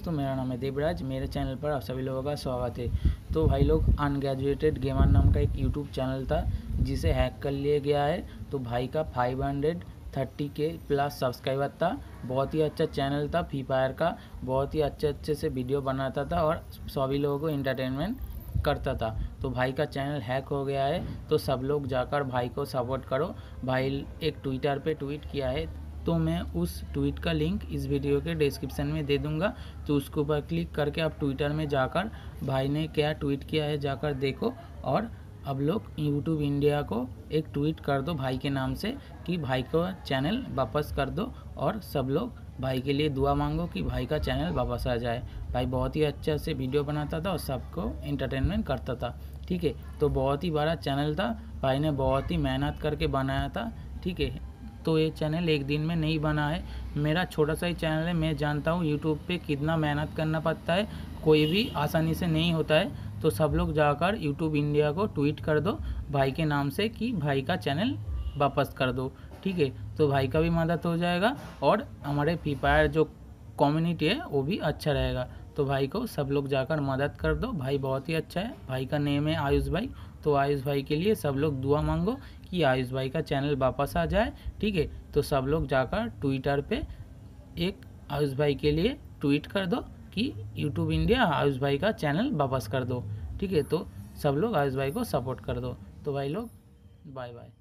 दोस्तों, मेरा नाम है देवराज। मेरे चैनल पर आप सभी लोगों का स्वागत है। तो भाई लोग, अनग्रेजुएटेड गेमर नाम का एक यूट्यूब चैनल था जिसे हैक कर लिया गया है। तो भाई का 530K प्लस सब्सक्राइबर था। बहुत ही अच्छा चैनल था फ्री फायर का। बहुत ही अच्छे से वीडियो बनाता था और सभी लोगों को एंटरटेनमेंट करता था। तो भाई का चैनल हैक हो गया है, तो सब लोग जाकर भाई को सपोर्ट करो। भाई एक ट्विटर पे ट्वीट किया है, तो मैं उस ट्वीट का लिंक इस वीडियो के डिस्क्रिप्शन में दे दूंगा। तो उसके ऊपर क्लिक करके आप ट्विटर में जाकर भाई ने क्या ट्वीट किया है जाकर देखो। और अब लोग यूट्यूब इंडिया को एक ट्वीट कर दो भाई के नाम से कि भाई को चैनल वापस कर दो, और सब लोग भाई के लिए दुआ मांगो कि भाई का चैनल वापस आ जाए। भाई बहुत ही अच्छा से वीडियो बनाता था और सबको एंटरटेनमेंट करता था। ठीक है, तो बहुत ही बड़ा चैनल था, भाई ने बहुत ही मेहनत करके बनाया था। ठीक है, तो ये चैनल एक दिन में नहीं बना है। मेरा छोटा सा ही चैनल है। मैं जानता हूँ यूट्यूब पे कितना मेहनत करना पड़ता है, कोई भी आसानी से नहीं होता है। तो सब लोग जाकर यूट्यूब इंडिया को ट्वीट कर दो भाई के नाम से कि भाई का चैनल वापस कर दो। ठीक है, तो भाई का भी मदद हो जाएगा और हमारे फ्री फायर जो कम्युनिटी है वो भी अच्छा रहेगा। तो भाई को सब लोग जाकर मदद कर दो। भाई बहुत ही अच्छा है। भाई का नेम है आयुष भाई। तो आयुष भाई के लिए सब लोग दुआ मांगो कि आयुष भाई का चैनल वापस आ जाए। ठीक है, तो सब लोग जाकर ट्विटर पे एक आयुष भाई के लिए ट्वीट कर दो कि यूट्यूब इंडिया आयुष भाई का चैनल वापस कर दो। ठीक है, तो सब लोग आयुष भाई को सपोर्ट कर दो। तो भाई लोग, बाय बाय।